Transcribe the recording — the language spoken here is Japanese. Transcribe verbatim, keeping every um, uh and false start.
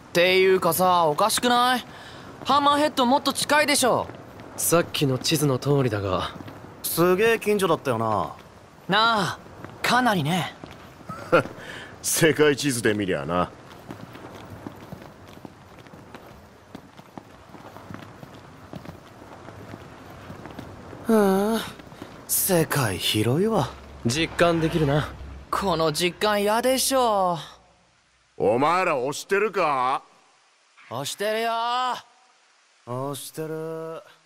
ていうかさ、おかしくない？ハンマーヘッドもっと近いでしょ。 さっきの地図の通りだが。 すげえ近所だったよな。 なあ、かなりね。 世界地図で見りゃな。 はあ、世界広いわ。 実感できるな。 この実感嫌でしょ。 お前ら押してるか？ 押してるよ。 押してる。